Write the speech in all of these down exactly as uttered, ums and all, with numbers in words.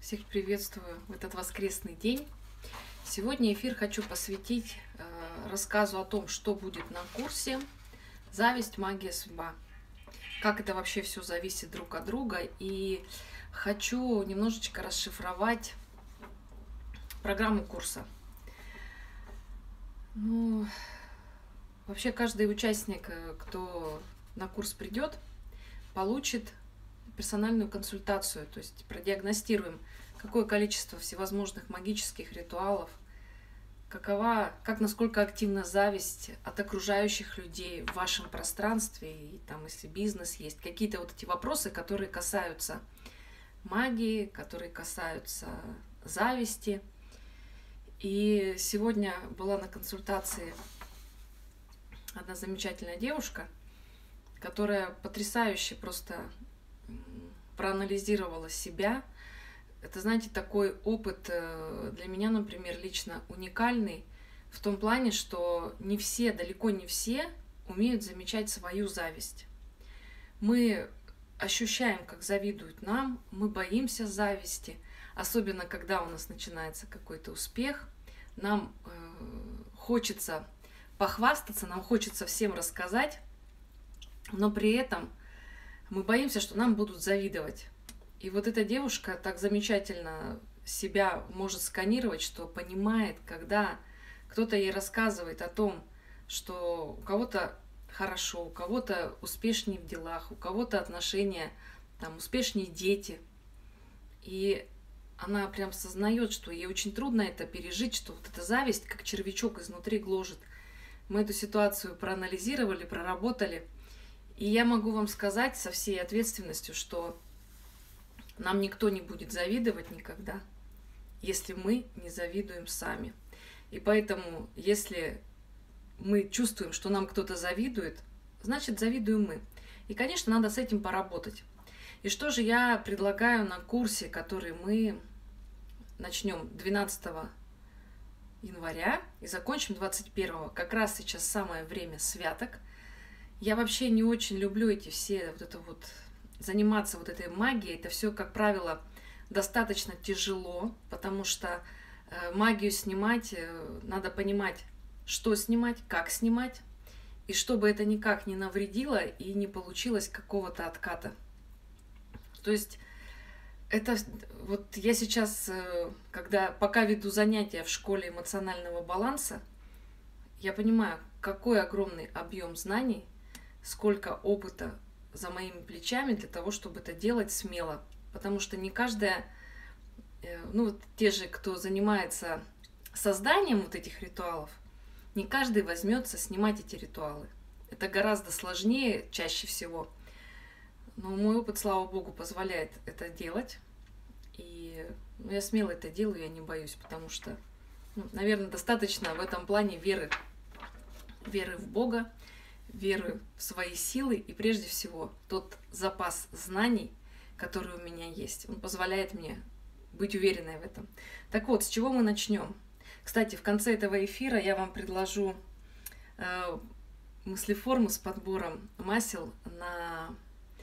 Всех приветствую в этот воскресный день. Сегодня эфир хочу посвятить э, рассказу о том, что будет на курсе «Зависть, магия, судьба». Как это вообще все зависит друг от друга. И хочу немножечко расшифровать программу курса. Ну, вообще каждый участник, кто на курс придет, получит персональную консультацию, то есть продиагностируем, какое количество всевозможных магических ритуалов, какова, как насколько активна зависть от окружающих людей в вашем пространстве, и там, если бизнес есть, какие-то вот эти вопросы, которые касаются магии, которые касаются зависти. И сегодня была на консультации одна замечательная девушка, которая потрясающе просто проанализировала себя. Это, знаете, такой опыт для меня, например, лично уникальный в том плане, что не все, далеко не все умеют замечать свою зависть. Мы ощущаем, как завидуют нам, мы боимся зависти, особенно когда у нас начинается какой-то успех. Нам э, хочется похвастаться, нам хочется всем рассказать, но при этом мы боимся, что нам будут завидовать. И вот эта девушка так замечательно себя может сканировать, что понимает, когда кто-то ей рассказывает о том, что у кого-то хорошо, у кого-то успешнее в делах, у кого-то отношения, там, успешнее дети. И она прям осознает, что ей очень трудно это пережить, что вот эта зависть, как червячок, изнутри гложет. Мы эту ситуацию проанализировали, проработали. И я могу вам сказать со всей ответственностью, что нам никто не будет завидовать никогда, если мы не завидуем сами. И поэтому, если мы чувствуем, что нам кто-то завидует, значит, завидуем мы. И, конечно, надо с этим поработать. И что же я предлагаю на курсе, который мы начнем двенадцатого января и закончим двадцать первого. Как раз сейчас самое время святок. Я вообще не очень люблю эти все, вот это вот, заниматься вот этой магией. Это все, как правило, достаточно тяжело, потому что э, магию снимать, э, надо понимать, что снимать, как снимать, и чтобы это никак не навредило и не получилось какого-то отката. То есть это вот я сейчас, э, когда пока веду занятия в школе эмоционального баланса, я понимаю, какой огромный объем знаний, сколько опыта за моими плечами для того, чтобы это делать смело. Потому что не каждая, ну вот те же, кто занимается созданием вот этих ритуалов, не каждый возьмется снимать эти ритуалы. Это гораздо сложнее чаще всего. Но мой опыт, слава богу, позволяет это делать. И ну, я смело это делаю, я не боюсь, потому что, ну, наверное, достаточно в этом плане веры. Веры в Бога, веры в свои силы и прежде всего тот запас знаний, который у меня есть, он позволяет мне быть уверенной в этом. Так вот, с чего мы начнем? Кстати, в конце этого эфира я вам предложу э, мыслеформу с подбором масел на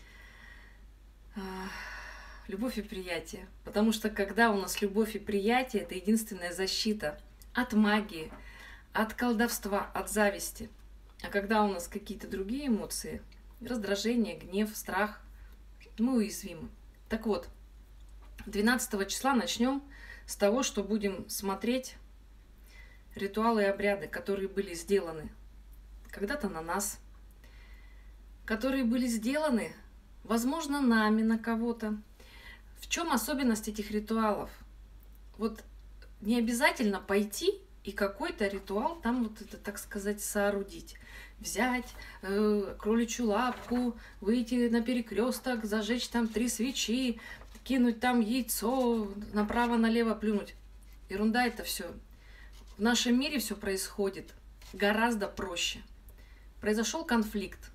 э, любовь и приятие. Потому что когда у нас любовь и приятие, это единственная защита от магии, от колдовства, от зависти. А когда у нас какие-то другие эмоции, раздражение, гнев, страх, мы уязвимы. Так вот, двенадцатого числа начнем с того, что будем смотреть ритуалы и обряды, которые были сделаны когда-то на нас, которые были сделаны, возможно, нами на кого-то. В чем особенность этих ритуалов? Вот не обязательно пойти и какой-то ритуал там, вот это, так сказать, соорудить. Взять э, кроличью лапку, выйти на перекресток, зажечь там три свечи, кинуть там яйцо, направо-налево плюнуть. Ерунда это все. В нашем мире все происходит гораздо проще. Произошел конфликт.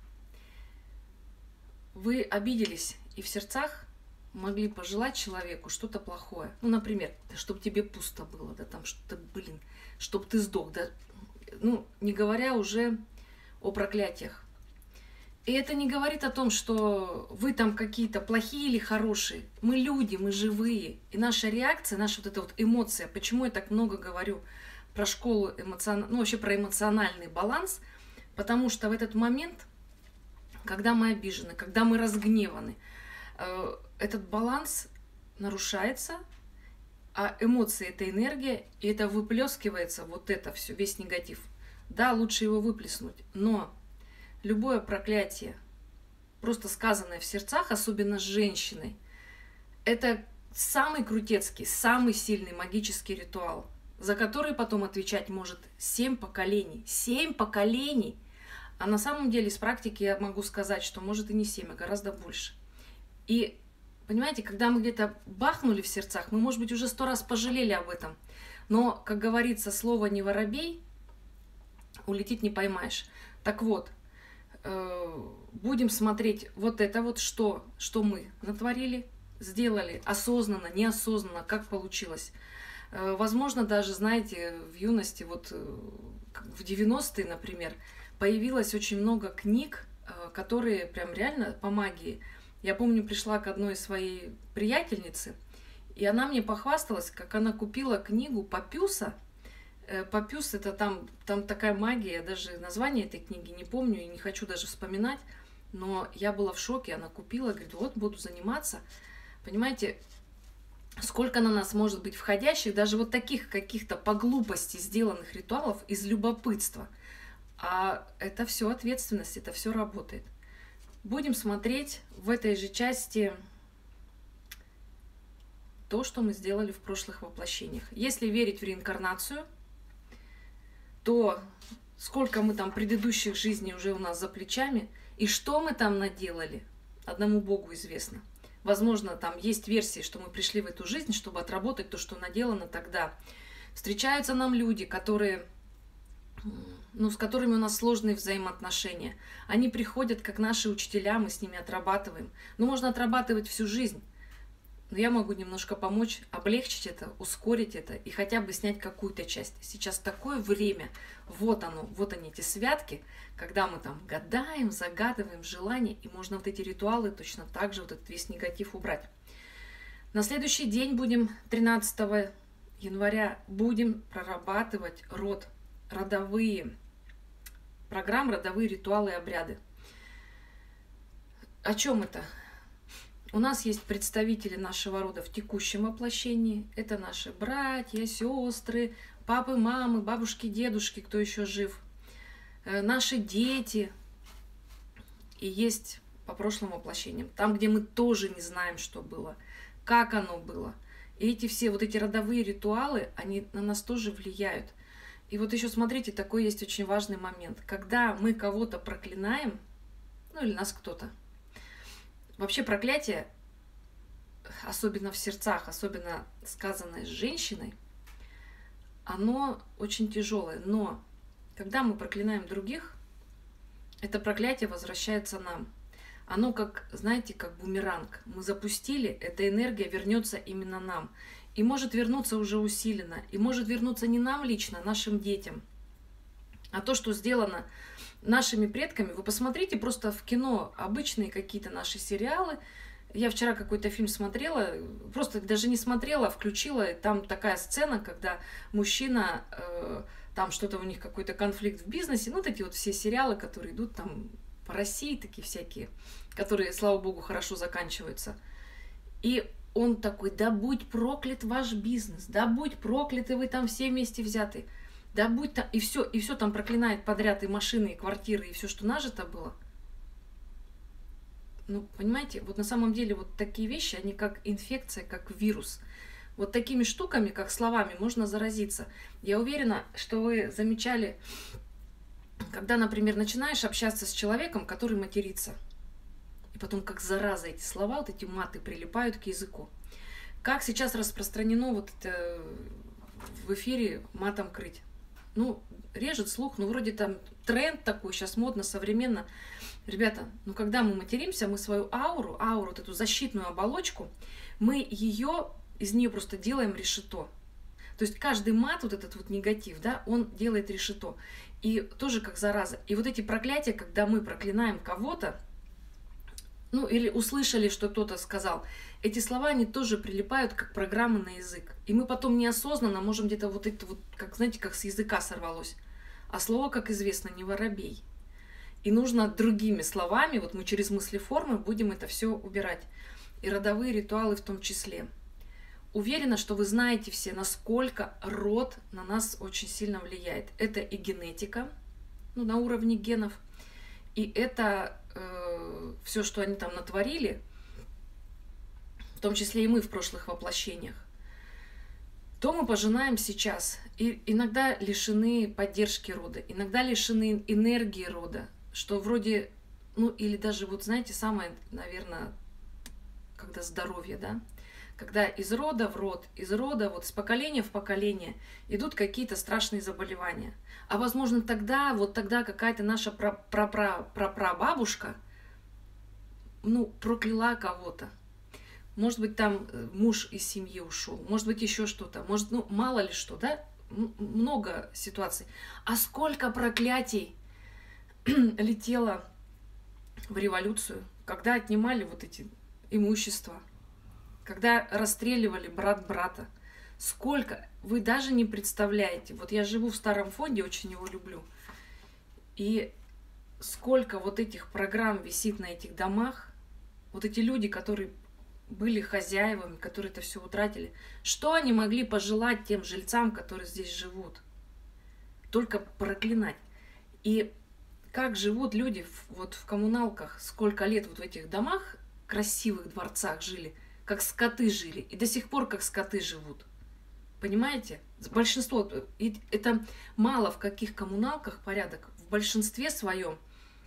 Вы обиделись и в сердцах могли пожелать человеку что-то плохое. Ну, например, да чтобы тебе пусто было, да там что-то, блин, чтобы ты сдох, да. Ну, не говоря уже о проклятиях. И это не говорит о том, что вы там какие-то плохие или хорошие. Мы люди, мы живые. И наша реакция, наша вот эта вот эмоция, почему я так много говорю про школу эмоционального, ну вообще про эмоциональный баланс, потому что в этот момент, когда мы обижены, когда мы разгневаны, этот баланс нарушается, а эмоции — это энергия, и это выплескивается, вот это все, весь негатив. Да, лучше его выплеснуть, но любое проклятие, просто сказанное в сердцах, особенно с женщиной, это самый крутецкий, самый сильный магический ритуал, за который потом отвечать может семь поколений. Семь поколений! А на самом деле из практики я могу сказать, что может и не семь, а гораздо больше. И понимаете, когда мы где-то бахнули в сердцах, мы, может быть, уже сто раз пожалели об этом. Но, как говорится, слово «не воробей» улетит не поймаешь. Так вот, будем смотреть вот это вот, что, что мы натворили, сделали, осознанно, неосознанно, как получилось. Возможно, даже, знаете, в юности, вот в девяностые, например, появилось очень много книг, которые прям реально по магии. Я помню, пришла к одной своей приятельнице, и она мне похвасталась, как она купила книгу Папюса. Папюс — это там, там такая магия, я даже название этой книги не помню и не хочу даже вспоминать, но я была в шоке, она купила, говорит, вот буду заниматься. Понимаете, сколько на нас может быть входящих, даже вот таких каких-то по глупости сделанных ритуалов из любопытства. А это все ответственность, это все работает. Будем смотреть в этой же части то, что мы сделали в прошлых воплощениях. Если верить в реинкарнацию, то сколько мы там предыдущих жизней уже у нас за плечами, и что мы там наделали, одному Богу известно. Возможно, там есть версии, что мы пришли в эту жизнь, чтобы отработать то, что наделано тогда. Встречаются нам люди, которые, ну, с которыми у нас сложные взаимоотношения. Они приходят как наши учителя, мы с ними отрабатываем. Ну, можно отрабатывать всю жизнь. Но я могу немножко помочь, облегчить это, ускорить это и хотя бы снять какую-то часть. Сейчас такое время, вот оно, вот они, эти святки, когда мы там гадаем, загадываем желания, и можно вот эти ритуалы точно так же, вот этот весь негатив убрать. На следующий день будем, тринадцатого января, будем прорабатывать род, родовые программы, родовые ритуалы и обряды. О чем это? У нас есть представители нашего рода в текущем воплощении. Это наши братья, сестры, папы, мамы, бабушки, дедушки, кто еще жив. Наши дети. И есть по прошлым воплощениям. Там, где мы тоже не знаем, что было, как оно было. И эти все вот эти родовые ритуалы, они на нас тоже влияют. И вот еще смотрите, такой есть очень важный момент. Когда мы кого-то проклинаем, ну или нас кто-то, вообще проклятие, особенно в сердцах, особенно сказанное с женщиной, оно очень тяжелое. Но когда мы проклинаем других, это проклятие возвращается нам. Оно как, знаете, как бумеранг. Мы запустили, эта энергия вернется именно нам. И может вернуться уже усиленно. И может вернуться не нам лично, а нашим детям. А то, что сделано нашими предками, вы посмотрите просто в кино обычные какие-то наши сериалы. Я вчера какой-то фильм смотрела, просто даже не смотрела, а включила. Там такая сцена, когда мужчина, э, там что-то у них какой-то конфликт в бизнесе. Ну, вот эти вот все сериалы, которые идут там по России, такие всякие, которые, слава богу, хорошо заканчиваются. И он такой: да будь проклят ваш бизнес, да будь прокляты вы там все вместе взяты. Да будь там, и все, и все там проклинает подряд, и машины, и квартиры, и все, что нажито было. Ну, понимаете, вот на самом деле вот такие вещи, они как инфекция, как вирус. Вот такими штуками, как словами, можно заразиться. Я уверена, что вы замечали, когда, например, начинаешь общаться с человеком, который матерится, и потом как зараза эти слова, вот эти маты прилипают к языку. Как сейчас распространено вот это в эфире матом крыть. Ну, режет слух, ну, вроде там тренд такой, сейчас модно, современно. Ребята, ну, когда мы материмся, мы свою ауру, ауру, вот эту защитную оболочку, мы ее, из нее просто делаем решето. То есть каждый мат, вот этот вот негатив, да, он делает решето. И тоже как зараза. И вот эти проклятия, когда мы проклинаем кого-то, ну или услышали, что кто-то сказал, эти слова, они тоже прилипают как программы на язык. И мы потом неосознанно можем где-то вот это вот, как знаете, как с языка сорвалось. А слово, как известно, не воробей. И нужно другими словами, вот мы через мыслеформы будем это все убирать. И родовые ритуалы в том числе. Уверена, что вы знаете все, насколько род на нас очень сильно влияет. Это и генетика, ну, на уровне генов, и это э, все, что они там натворили, в том числе и мы в прошлых воплощениях, то мы пожинаем сейчас. И иногда лишены поддержки рода, иногда лишены энергии рода, что вроде, ну, или даже, вот знаете, самое, наверное, когда здоровье, да, когда из рода в род, из рода, вот с поколения в поколение идут какие-то страшные заболевания. А возможно тогда, вот тогда какая-то наша прапрабабушка, ну, прокляла кого-то. Может быть, там муж из семьи ушел, может быть, еще что-то, может, ну, мало ли что, да, много ситуаций. А сколько проклятий летело в революцию, когда отнимали вот эти имущества, когда расстреливали брат брата. Сколько, вы даже не представляете. Вот я живу в Старом Фонде, очень его люблю. И сколько вот этих программ висит на этих домах. Вот эти люди, которые были хозяевами, которые это все утратили. Что они могли пожелать тем жильцам, которые здесь живут? Только проклинать. И как живут люди в, вот в коммуналках, сколько лет вот в этих домах, красивых дворцах жили, как скоты жили, и до сих пор как скоты живут. Понимаете? Большинство, и это мало в каких коммуналках порядок, в большинстве своем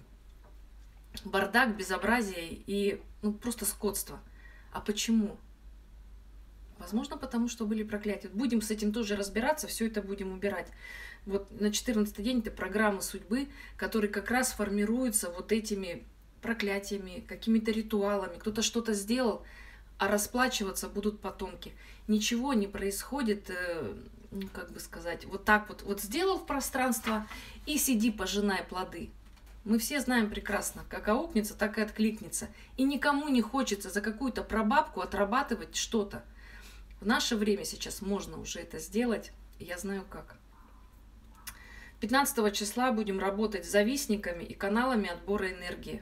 бардак, безобразие и ну, просто скотство. А почему? Возможно, потому что были проклятия. Будем с этим тоже разбираться, все это будем убирать. Вот на четырнадцатый день это программа судьбы, которые как раз формируются вот этими проклятиями, какими-то ритуалами. Кто-то что-то сделал, а расплачиваться будут потомки. Ничего не происходит, ну, как бы сказать, вот так вот. Вот сделал в пространство и сиди, пожинай плоды. Мы все знаем прекрасно, как аукнется, так и откликнется. И никому не хочется за какую-то прабабку отрабатывать что-то. В наше время сейчас можно уже это сделать, и я знаю как. пятнадцатого числа будем работать с завистниками и каналами отбора энергии.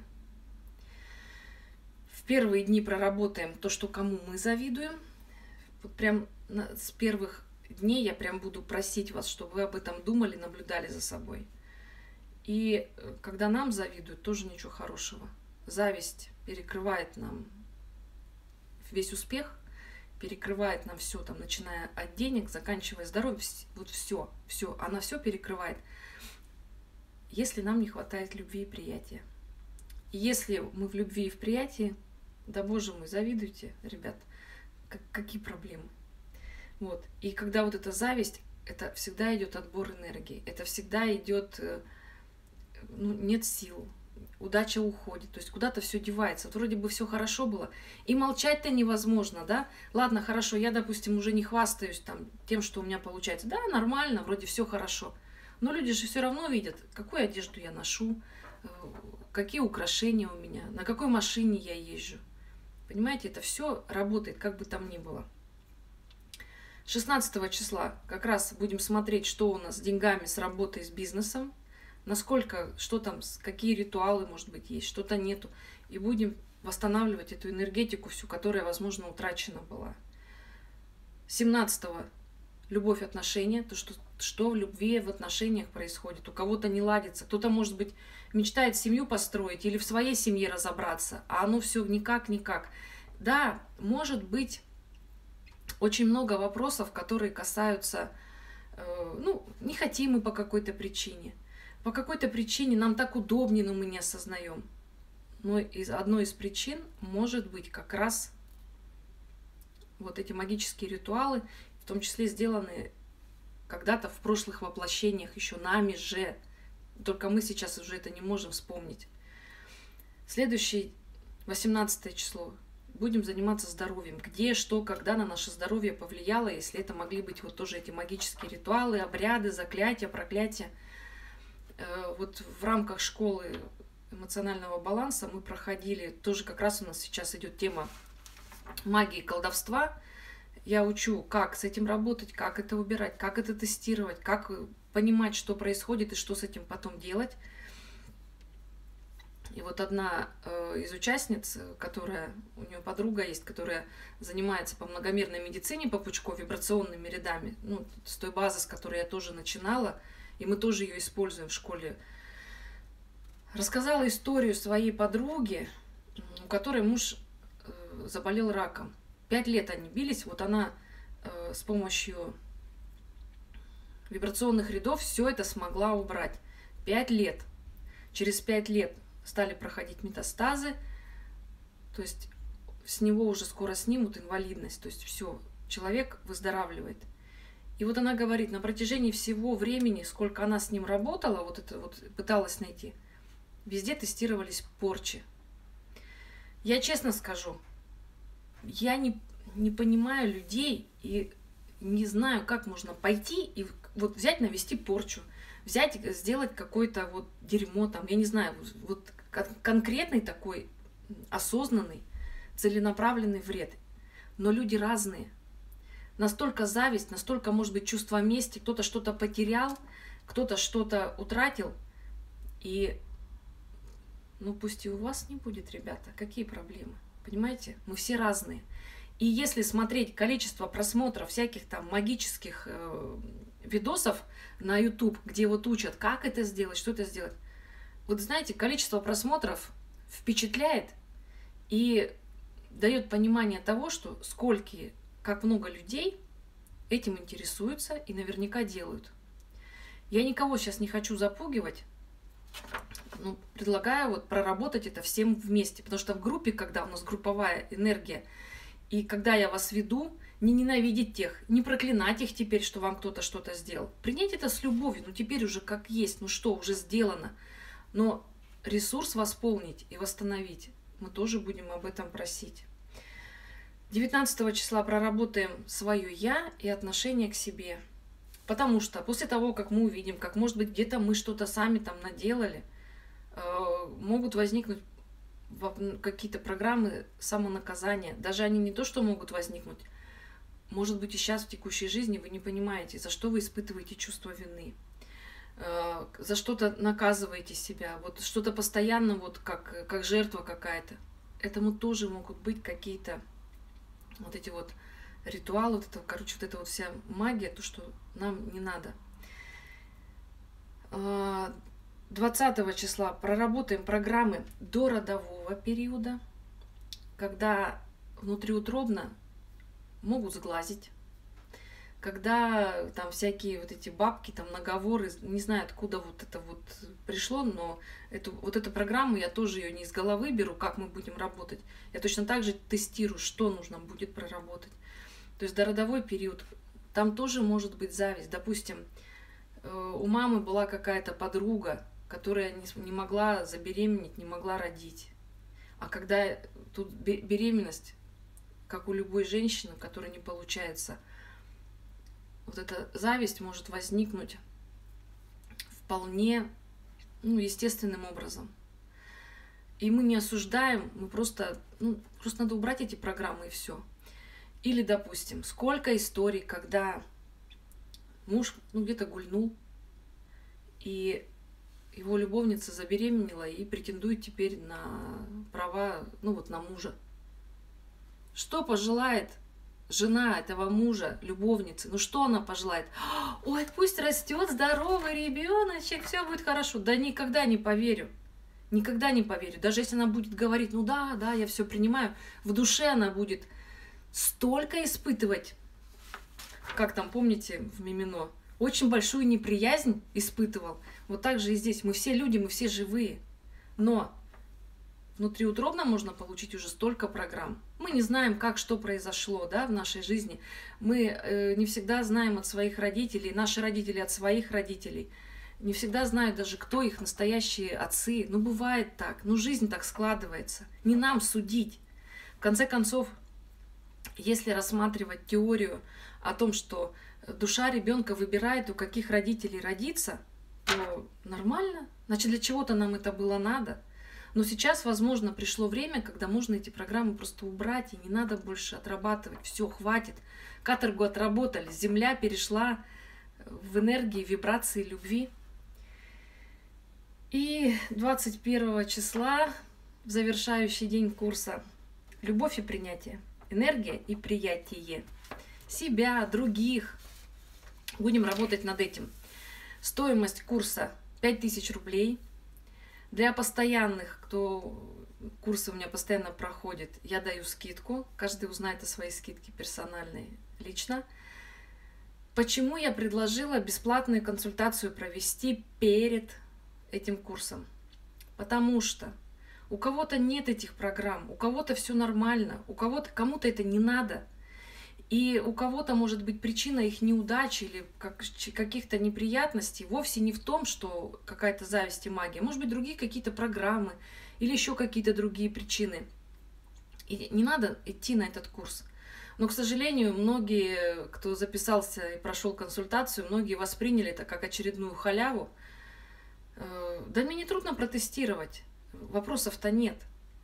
В первые дни проработаем то, что кому мы завидуем. Вот прям с первых дней я прям буду просить вас, чтобы вы об этом думали, наблюдали за собой. И когда нам завидуют, тоже ничего хорошего. Зависть перекрывает нам весь успех, перекрывает нам все, там, начиная от денег, заканчивая здоровьем, вот все, все, она все перекрывает, если нам не хватает любви и приятия. И если мы в любви и в приятии, да боже мой, завидуйте, ребят, как, какие проблемы. Вот. И когда вот эта зависть, это всегда идет отбор энергии, это всегда идет, ну, нет сил, удача уходит, то есть куда-то все девается. Вот вроде бы все хорошо было, и молчать-то невозможно, да? Ладно, хорошо, я, допустим, уже не хвастаюсь там тем, что у меня получается. Да, нормально, вроде все хорошо. Но люди же все равно видят, какую одежду я ношу, какие украшения у меня, на какой машине я езжу. Понимаете, это все работает, как бы там ни было. шестнадцатого числа как раз будем смотреть, что у нас с деньгами, с работой, с бизнесом. Насколько, что там, какие ритуалы, может быть, есть, что-то нету. И будем восстанавливать эту энергетику всю, которая, возможно, утрачена была. семнадцатого любовь, отношения, то, что, что в любви, в отношениях происходит. У кого-то не ладится, кто-то, может быть, мечтает семью построить или в своей семье разобраться, а оно все никак-никак. Да, может быть, очень много вопросов, которые касаются, э, ну, не хотим мы по какой-то причине. По какой-то причине нам так удобнее, но мы не осознаем. Но из, одной из причин может быть как раз вот эти магические ритуалы, в том числе сделанные когда-то в прошлых воплощениях еще нами же. Только мы сейчас уже это не можем вспомнить. Следующий, восемнадцатое число. будем заниматься здоровьем. Где, что, когда на наше здоровье повлияло, если это могли быть вот тоже эти магические ритуалы, обряды, заклятия, проклятия. Вот в рамках школы эмоционального баланса мы проходили, тоже как раз у нас сейчас идет тема магии, колдовства. Я учу, как с этим работать, как это убирать, как это тестировать, как понимать, что происходит и что с этим потом делать. И вот одна э, из участниц, которая, у нее подруга есть, которая занимается по многомерной медицине, по пучково-вибрационными рядами, ну, с той базы, с которой я тоже начинала, и мы тоже ее используем в школе, рассказала историю своей подруги, у которой муж э, заболел раком. Пять лет они бились, вот она э, с помощью вибрационных рядов все это смогла убрать. Пять лет. Через пять лет стали проходить метастазы, то есть с него уже скоро снимут инвалидность, то есть все, человек выздоравливает. И вот она говорит, на протяжении всего времени, сколько она с ним работала, вот это вот пыталась найти, везде тестировались порчи. Я честно скажу, я не, не понимаю людей и не знаю, как можно пойти и вот взять, навести порчу, взять, сделать какое-то вот дерьмо там, я не знаю, вот конкретный такой осознанный, целенаправленный вред. Но люди разные. Настолько зависть, настолько, может быть, чувство мести, кто-то что-то потерял, кто-то что-то утратил. И, ну, пусть и у вас не будет, ребята, какие проблемы? Понимаете? Мы все разные. И если смотреть количество просмотров всяких там магических э, видосов на YouTube, где вот учат, как это сделать, что это сделать, вот знаете, количество просмотров впечатляет и дает понимание того, что сколько, как много людей этим интересуются и наверняка делают. Я никого сейчас не хочу запугивать, но предлагаю вот проработать это всем вместе, потому что в группе, когда у нас групповая энергия, и когда я вас веду, не ненавидеть тех, не проклинать их теперь, что вам кто-то что-то сделал. Принять это с любовью, ну теперь уже как есть, ну что, уже сделано. Но ресурс восполнить и восстановить мы тоже будем об этом просить. девятнадцатого числа проработаем свое «я» и отношение к себе. Потому что после того, как мы увидим, как, может быть, где-то мы что-то сами там наделали, могут возникнуть какие-то программы самонаказания. Даже они не то, что могут возникнуть. Может быть, и сейчас в текущей жизни вы не понимаете, за что вы испытываете чувство вины. За что-то наказываете себя, вот что-то постоянно, вот как, как жертва какая-то. Этому тоже могут быть какие-то вот эти вот ритуалы, вот это, короче, вот эта вот вся магия, то, что нам не надо. двадцатого числа проработаем программы до родового периода, когда внутриутробно могут сглазить, когда там всякие вот эти бабки, там наговоры, не знаю, откуда вот это вот пришло, но эту, вот эту программу я тоже ее не из головы беру, как мы будем работать. Я точно так же тестирую, что нужно будет проработать. То есть дородовой период, там тоже может быть зависть. Допустим, у мамы была какая-то подруга, которая не, не могла забеременеть, не могла родить. А когда тут беременность, как у любой женщины, которой не получается, вот эта зависть может возникнуть вполне, ну, естественным образом. И мы не осуждаем, мы просто, ну, просто надо убрать эти программы и все. Или, допустим, сколько историй, когда муж, ну, где-то гульнул, и его любовница забеременела и претендует теперь на права, ну, вот на мужа. Что пожелает жена этого мужа, любовницы? Ну что она пожелает? Ой, пусть растет здоровый ребеночек, все будет хорошо. Да никогда не поверю. Никогда не поверю. Даже если она будет говорить, ну да, да, я все принимаю, в душе она будет столько испытывать, как там, помните, в Мимино, очень большую неприязнь испытывал. Вот так же и здесь. Мы все люди, мы все живые. Но внутриутробно можно получить уже столько программ. Мы не знаем, как, что произошло, да, в нашей жизни. Мы э, не всегда знаем от своих родителей, наши родители от своих родителей. Не всегда знают даже, кто их настоящие отцы. Ну, бывает так. Ну, жизнь так складывается. Не нам судить. В конце концов, если рассматривать теорию о том, что душа ребенка выбирает, у каких родителей родиться, то нормально. Значит, для чего-то нам это было надо. Но сейчас, возможно, пришло время, когда можно эти программы просто убрать, и не надо больше отрабатывать. Все, хватит. Каторгу отработали. Земля перешла в энергии, вибрации любви. И двадцать первого числа, в завершающий день курса, любовь и принятие. Энергия и приятие себя, других. Будем работать над этим. Стоимость курса пять тысяч рублей. Для постоянных, кто курсы у меня постоянно проходит, я даю скидку. Каждый узнает о своей скидке персональной лично. Почему я предложила бесплатную консультацию провести перед этим курсом? Потому что у кого-то нет этих программ, у кого-то все нормально, у кого-то кому-то это не надо. И у кого-то может быть причина их неудачи или как, каких-то неприятностей вовсе не в том, что какая-то зависть и магия. Может быть, другие какие-то программы или еще какие-то другие причины. И не надо идти на этот курс. Но, к сожалению, многие, кто записался и прошел консультацию, многие восприняли это как очередную халяву. Да мне не трудно протестировать, вопросов-то нет.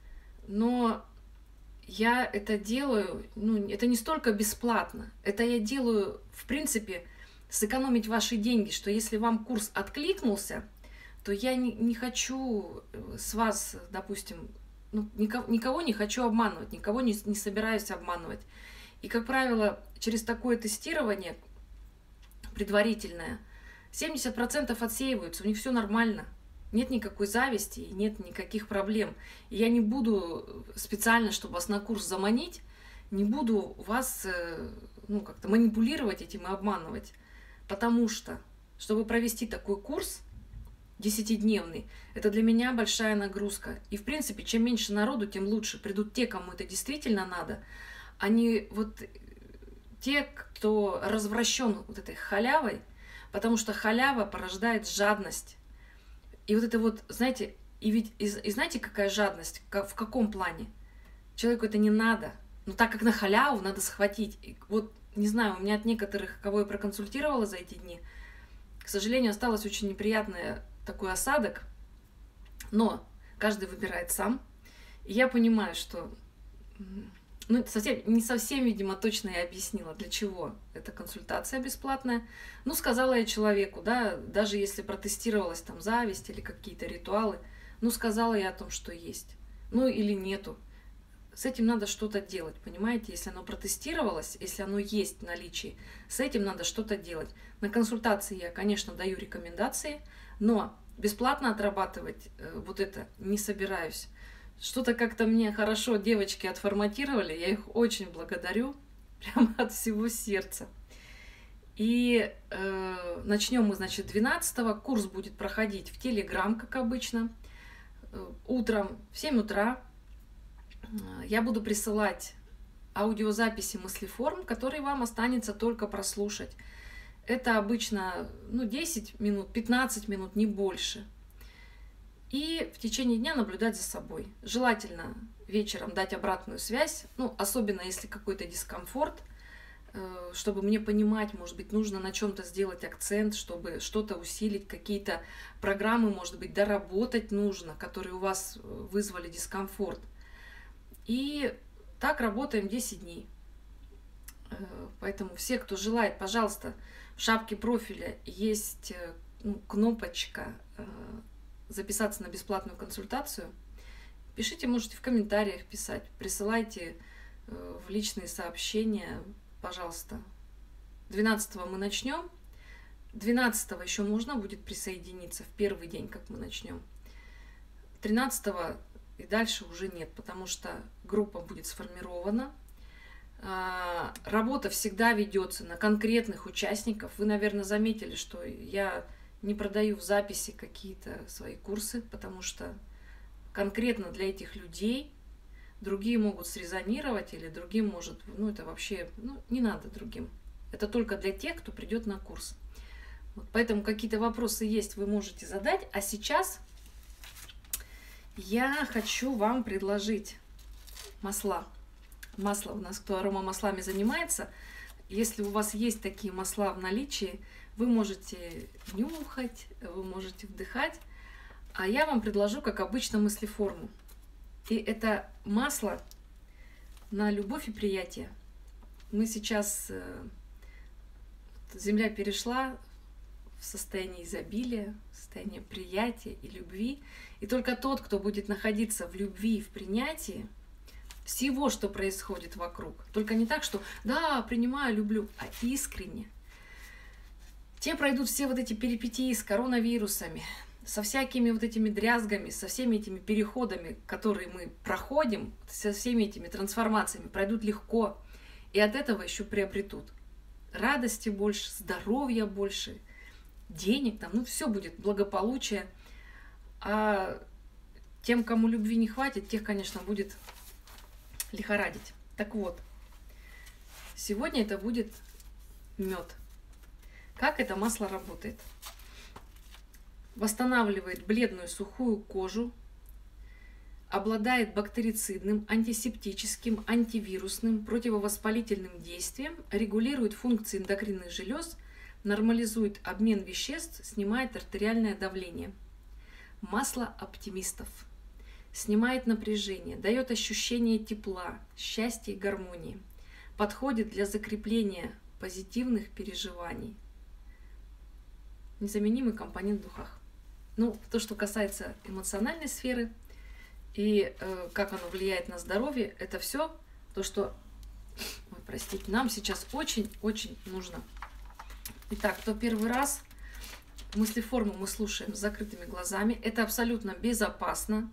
Но я это делаю, ну, это не столько бесплатно, это я делаю, в принципе, сэкономить ваши деньги, что если вам курс откликнулся, то я не, не хочу с вас, допустим, ну, никого, никого не хочу обманывать, никого не, не собираюсь обманывать. И, как правило, через такое тестирование предварительное семьдесят процентов отсеиваются, у них все нормально. Нет никакой зависти, нет никаких проблем. И я не буду специально, чтобы вас на курс заманить, не буду вас ну, как-то манипулировать этим и обманывать. Потому что, чтобы провести такой курс десятидневный, это для меня большая нагрузка. И, в принципе, чем меньше народу, тем лучше. Придут те, кому это действительно надо, а не вот те, кто развращен вот этой халявой, потому что халява порождает жадность. И вот это вот, знаете, и ведь, и, и знаете, какая жадность, как, в каком плане? Человеку это не надо, но так как на халяву надо схватить. И вот, не знаю, у меня от некоторых, кого я проконсультировала за эти дни, к сожалению, осталось очень неприятный такой осадок, но каждый выбирает сам. И я понимаю, что, ну, это совсем, не совсем, видимо, точно я объяснила, для чего эта консультация бесплатная. Ну, сказала я человеку, да, даже если протестировалась там зависть или какие-то ритуалы, ну, сказала я о том, что есть. Ну, или нету. С этим надо что-то делать, понимаете? Если оно протестировалось, если оно есть в наличии, с этим надо что-то делать. На консультации я, конечно, даю рекомендации, но бесплатно отрабатывать э, вот это не собираюсь. Что-то как-то мне хорошо девочки отформатировали, я их очень благодарю, прямо от всего сердца. И э, начнем мы, значит, двенадцатого. Курс будет проходить в Телеграм, как обычно, э, утром в семь утра. Я буду присылать аудиозаписи мыслеформ, которые вам останется только прослушать. Это обычно ну, десять минут, пятнадцать минут, не больше. И в течение дня наблюдать за собой. Желательно вечером дать обратную связь, ну, особенно если какой-то дискомфорт, чтобы мне понимать, может быть, нужно на чем-то сделать акцент, чтобы что-то усилить, какие-то программы, может быть, доработать нужно, которые у вас вызвали дискомфорт. И так работаем десять дней. Поэтому все, кто желает, пожалуйста, в шапке профиля есть ну, кнопочка записаться на бесплатную консультацию. Пишите, можете в комментариях писать, присылайте в личные сообщения, пожалуйста. двенадцатого мы начнем. двенадцатого еще можно будет присоединиться в первый день, как мы начнем. тринадцатого и дальше уже нет, потому что группа будет сформирована. Работа всегда ведется на конкретных участников. Вы, наверное, заметили, что я не продаю в записи какие-то свои курсы, потому что конкретно для этих людей другие могут срезонировать, или другим может, ну это вообще, ну не надо другим. Это только для тех, кто придет на курс. Вот, поэтому какие-то вопросы есть, вы можете задать. А сейчас я хочу вам предложить масла. масло у нас, кто аромамаслами занимается, если у вас есть такие масла в наличии, вы можете нюхать, вы можете вдыхать, а я вам предложу, как обычно, мыслеформу. И это масло на любовь и приятие. Мы сейчас, Земля перешла в состояние изобилия, в состояние приятия и любви. И только тот, кто будет находиться в любви и в принятии всего, что происходит вокруг, только не так, что да, принимаю, люблю, а искренне, те пройдут все вот эти перипетии с коронавирусами, со всякими вот этими дрязгами, со всеми этими переходами, которые мы проходим, со всеми этими трансформациями, пройдут легко. И от этого еще приобретут радости больше, здоровья больше, денег там, ну все будет, благополучие. А тем, кому любви не хватит, тех, конечно, будет лихорадить. Так вот, сегодня это будет мед. Как это масло работает? Восстанавливает бледную сухую кожу, обладает бактерицидным, антисептическим, антивирусным, противовоспалительным действием, регулирует функции эндокринных желез, нормализует обмен веществ, снимает артериальное давление. Масло оптимистов. Снимает напряжение, дает ощущение тепла, счастья и гармонии. Подходит для закрепления позитивных переживаний. Незаменимый компонент в духах. Ну, то, что касается эмоциональной сферы и э, как оно влияет на здоровье, это все то, что, ой, простите, нам сейчас очень-очень нужно. Итак, кто первый раз, мыслеформу мы слушаем с закрытыми глазами. Это абсолютно безопасно.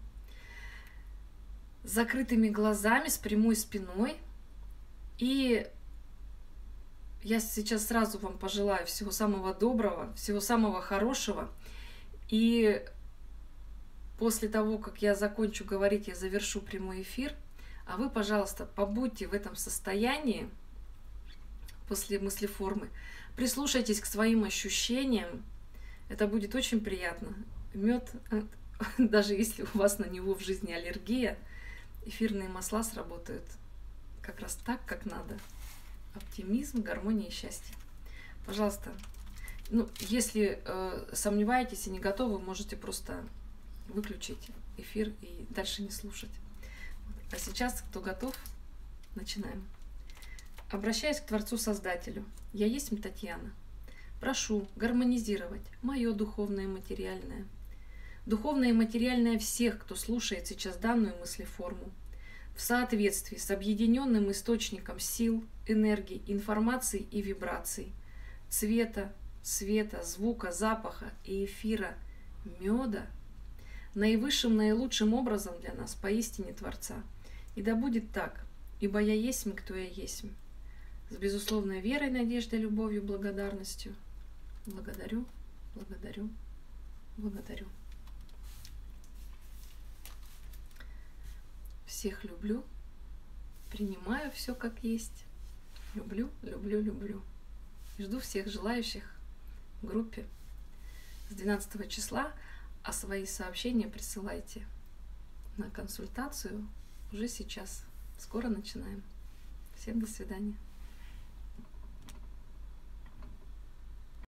С закрытыми глазами, с прямой спиной. И я сейчас сразу вам пожелаю всего самого доброго, всего самого хорошего. И после того, как я закончу говорить, я завершу прямой эфир. А вы, пожалуйста, побудьте в этом состоянии после мыслеформы. Прислушайтесь к своим ощущениям. Это будет очень приятно. Мед, даже если у вас на него в жизни аллергия, эфирные масла сработают как раз так, как надо. Оптимизм, гармония и счастье. Пожалуйста, ну, если э, сомневаетесь и не готовы, можете просто выключить эфир и дальше не слушать. А сейчас, кто готов, начинаем. Обращаясь к Творцу-Создателю, я есть Татьяна. Прошу гармонизировать мое духовное и материальное. Духовное и материальное всех, кто слушает сейчас данную мыслеформу, в соответствии с объединенным источником сил, энергии, информации и вибраций, цвета, света, звука, запаха и эфира, меда, наивысшим, наилучшим образом для нас, поистине Творца. И да будет так, ибо я есть, кто я есть. С безусловной верой, надеждой, любовью, благодарностью. Благодарю, благодарю, благодарю. Всех люблю, принимаю все как есть. Люблю, люблю, люблю. Жду всех желающих в группе с двенадцатого числа, а свои сообщения присылайте на консультацию уже сейчас. Скоро начинаем. Всем до свидания.